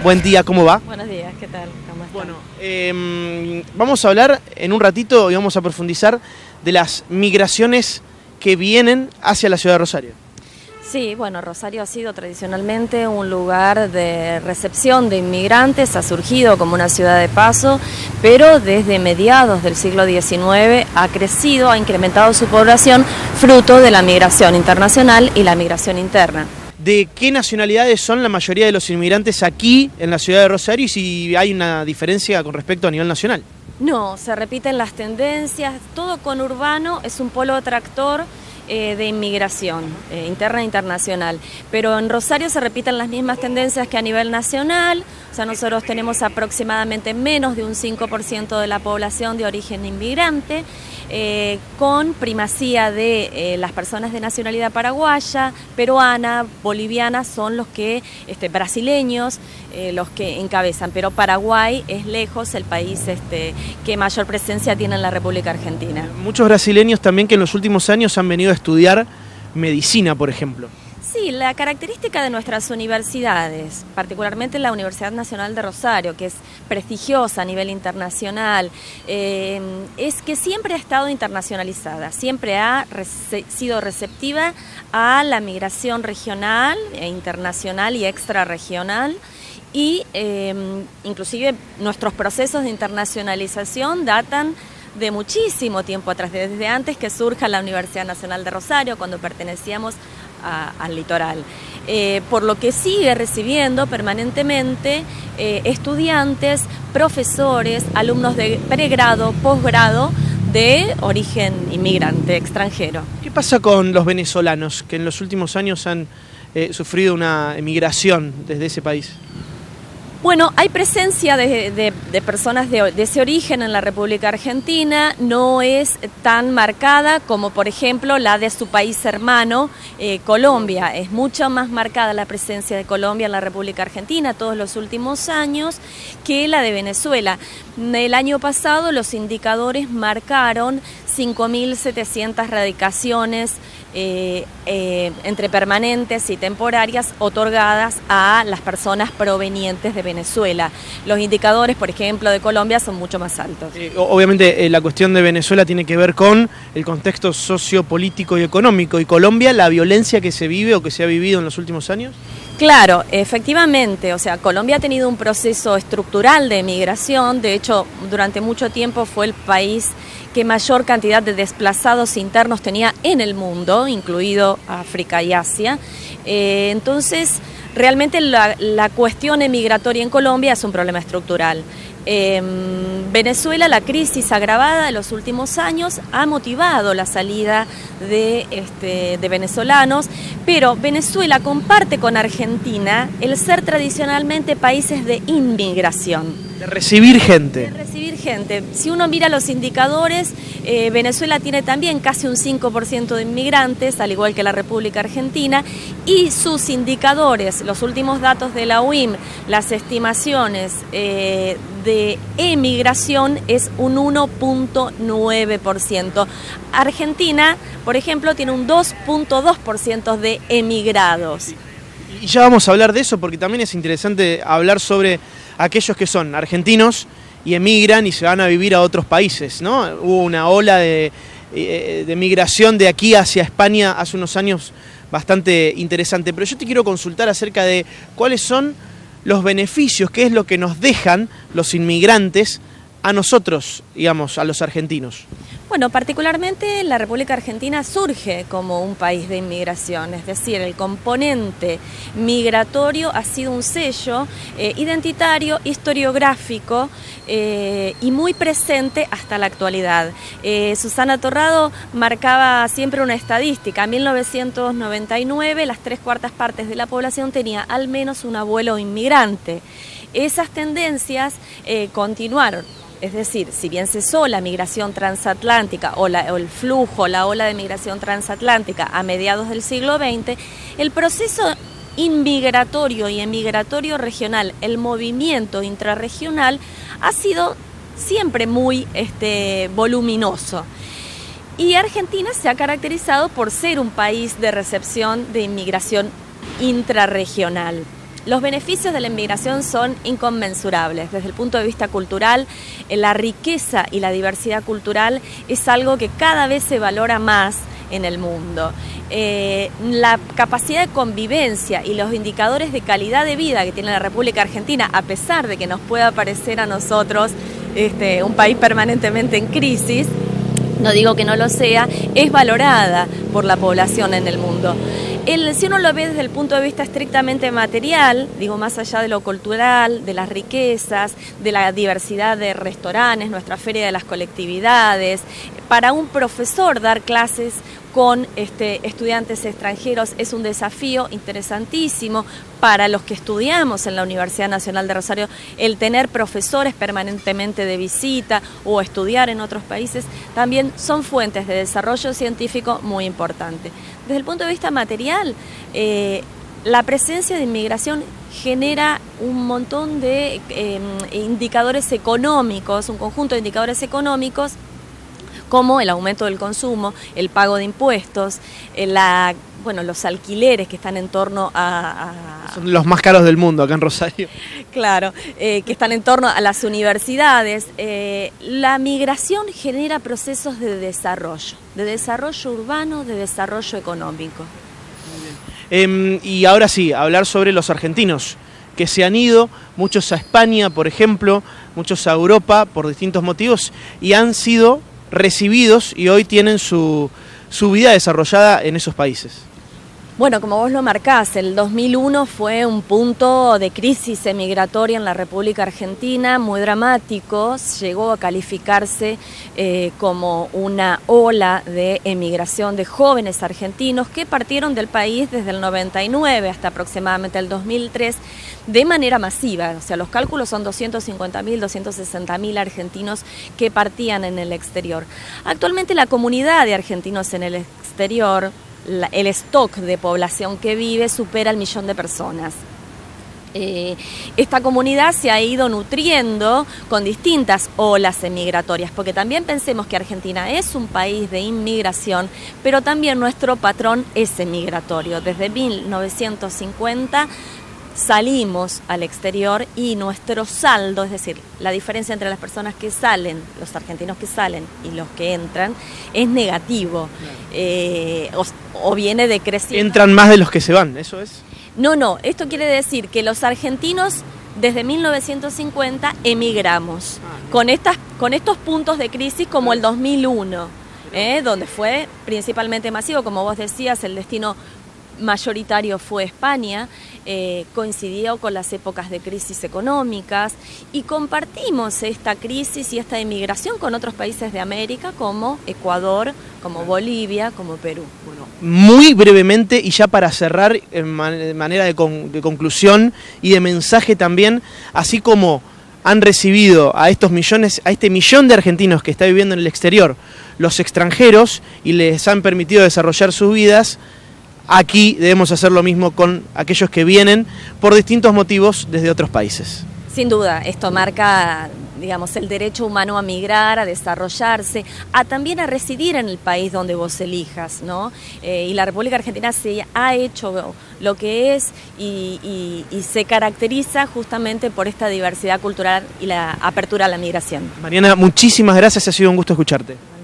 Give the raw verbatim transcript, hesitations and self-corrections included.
buen día, ¿cómo va? Buenos días, ¿qué tal? ¿Cómo están? Bueno, eh, vamos a hablar en un ratito y vamos a profundizar de las migraciones que vienen hacia la ciudad de Rosario. Sí, bueno, Rosario ha sido tradicionalmente un lugar de recepción de inmigrantes, ha surgido como una ciudad de paso, pero desde mediados del siglo diecinueve ha crecido, ha incrementado su población fruto de la migración internacional y la migración interna. ¿De qué nacionalidades son la mayoría de los inmigrantes aquí en la ciudad de Rosario y si hay una diferencia con respecto a nivel nacional? No, se repiten las tendencias, todo conurbano es un polo atractor Eh, de inmigración eh, interna e internacional, pero en Rosario se repiten las mismas tendencias que a nivel nacional. O sea, nosotros tenemos aproximadamente menos de un cinco por ciento de la población de origen inmigrante, eh, con primacía de eh, las personas de nacionalidad paraguaya, peruana, boliviana, son los que, este, brasileños, eh, los que encabezan, pero Paraguay es lejos el país este, que mayor presencia tiene en la República Argentina. Muchos brasileños también que en los últimos años han venido a estudiar medicina, por ejemplo. Sí, la característica de nuestras universidades, particularmente la Universidad Nacional de Rosario, que es prestigiosa a nivel internacional, eh, es que siempre ha estado internacionalizada, siempre ha rece- sido receptiva a la migración regional, e internacional y extrarregional, y eh, inclusive nuestros procesos de internacionalización datan de muchísimo tiempo atrás, desde antes que surja la Universidad Nacional de Rosario, cuando pertenecíamos a, al litoral, eh, por lo que sigue recibiendo permanentemente eh, estudiantes, profesores, alumnos de pregrado, posgrado, de origen inmigrante, extranjero. ¿Qué pasa con los venezolanos que en los últimos años han eh, sufrido una emigración desde ese país? Bueno, hay presencia de, de, de personas de, de ese origen en la República Argentina, no es tan marcada como por ejemplo la de su país hermano, eh, Colombia. Es mucho más marcada la presencia de Colombia en la República Argentina todos los últimos años que la de Venezuela. El año pasado los indicadores marcaron cinco mil setecientas radicaciones eh, eh, entre permanentes y temporarias otorgadas a las personas provenientes de Venezuela. Los indicadores, por ejemplo, de Colombia son mucho más altos. Eh, obviamente eh, la cuestión de Venezuela tiene que ver con el contexto sociopolítico y económico. ¿Y Colombia, la violencia que se vive o que se ha vivido en los últimos años? Claro, efectivamente, o sea, Colombia ha tenido un proceso estructural de migración, de hecho, durante mucho tiempo fue el país que mayor cantidad de desplazados internos tenía en el mundo, incluido África y Asia. Eh, entonces, realmente la, la cuestión migratoria en Colombia es un problema estructural. En Venezuela la crisis agravada de los últimos años ha motivado la salida de, este, de venezolanos, pero Venezuela comparte con Argentina el ser tradicionalmente países de inmigración. De recibir gente. De recibir gente. Si uno mira los indicadores, eh, Venezuela tiene también casi un cinco por ciento de inmigrantes, al igual que la República Argentina, y sus indicadores, los últimos datos de la U I M, las estimaciones eh, de emigración es un uno punto nueve por ciento. Argentina, por ejemplo, tiene un dos punto dos por ciento de emigrados. Y ya vamos a hablar de eso porque también es interesante hablar sobre aquellos que son argentinos y emigran y se van a vivir a otros países, ¿no? Hubo una ola de, de migración de aquí hacia España hace unos años bastante interesante, pero yo te quiero consultar acerca de cuáles son los beneficios, qué es lo que nos dejan los inmigrantes a nosotros, digamos, a los argentinos. Bueno, particularmente la República Argentina surge como un país de inmigración, es decir, el componente migratorio ha sido un sello eh, identitario, historiográfico eh, y muy presente hasta la actualidad. Eh, Susana Torrado marcaba siempre una estadística, en mil novecientos noventa y nueve las tres cuartas partes de la población tenía al menos un abuelo inmigrante. Esas tendencias eh, continuaron. Es decir, si bien cesó la migración transatlántica o, la, o el flujo, la ola de migración transatlántica a mediados del siglo veinte, el proceso inmigratorio y emigratorio regional, el movimiento intrarregional, ha sido siempre muy este, voluminoso. Y Argentina se ha caracterizado por ser un país de recepción de inmigración intrarregional. los beneficios de la inmigración son inconmensurables. Desde el punto de vista cultural, la riqueza y la diversidad cultural es algo que cada vez se valora más en el mundo. Eh, la capacidad de convivencia y los indicadores de calidad de vida que tiene la República Argentina, a pesar de que nos pueda parecer a nosotros este, un país permanentemente en crisis, no digo que no lo sea, es valorada por la población en el mundo. El, si uno lo ve desde el punto de vista estrictamente material, digo más allá de lo cultural, de las riquezas, de la diversidad de restaurantes, nuestra feria de las colectividades, para un profesor dar clases con este, estudiantes extranjeros es un desafío interesantísimo. Para los que estudiamos en la Universidad Nacional de Rosario, el tener profesores permanentemente de visita o estudiar en otros países también son fuentes de desarrollo científico muy importantes. Desde el punto de vista material, eh, la presencia de inmigración genera un montón de eh, indicadores económicos, un conjunto de indicadores económicos, como el aumento del consumo, el pago de impuestos, la, bueno, los alquileres que están en torno a, a... Son los más caros del mundo acá en Rosario. Claro, eh, que están en torno a las universidades. Eh, la migración genera procesos de desarrollo, de desarrollo urbano, de desarrollo económico. Eh, y ahora sí, hablar sobre los argentinos que se han ido, muchos a España, por ejemplo, muchos a Europa por distintos motivos y han sido recibidos y hoy tienen su, su vida desarrollada en esos países. Bueno, como vos lo marcás, el dos mil uno fue un punto de crisis emigratoria en la República Argentina, muy dramático, llegó a calificarse eh, como una ola de emigración de jóvenes argentinos que partieron del país desde el noventa y nueve hasta aproximadamente el dos mil tres de manera masiva, o sea, los cálculos son doscientos cincuenta mil, doscientos sesenta mil argentinos que partían en el exterior. Actualmente la comunidad de argentinos en el exterior, La, el stock de población que vive supera el millón de personas. Eh, esta comunidad se ha ido nutriendo con distintas olas emigratorias, porque también pensemos que Argentina es un país de inmigración, pero también nuestro patrón es emigratorio. Desde mil novecientos cincuenta salimos al exterior y nuestro saldo, es decir, la diferencia entre las personas que salen, los argentinos que salen y los que entran, es negativo, claro. eh, o, o viene decreciendo. Entran más de los que se van, ¿eso es? No, no, esto quiere decir que los argentinos desde mil novecientos cincuenta emigramos, ah, con, estas, con estos puntos de crisis como el dos mil uno, eh, donde fue principalmente masivo, como vos decías, el destino mayoritario fue España, eh, coincidió con las épocas de crisis económicas y compartimos esta crisis y esta inmigración con otros países de América como Ecuador, como Bolivia, como Perú. Bueno, muy brevemente y ya para cerrar en man- manera de, con- de conclusión y de mensaje también, así como han recibido a estos millones, a este millón de argentinos que está viviendo en el exterior, los extranjeros y les han permitido desarrollar sus vidas, aquí debemos hacer lo mismo con aquellos que vienen por distintos motivos desde otros países. Sin duda, esto marca, digamos, el derecho humano a migrar, a desarrollarse, a también a residir en el país donde vos elijas, ¿no? Eh, y la República Argentina se ha hecho lo que es y, y, y se caracteriza justamente por esta diversidad cultural y la apertura a la migración. Mariana, muchísimas gracias, ha sido un gusto escucharte.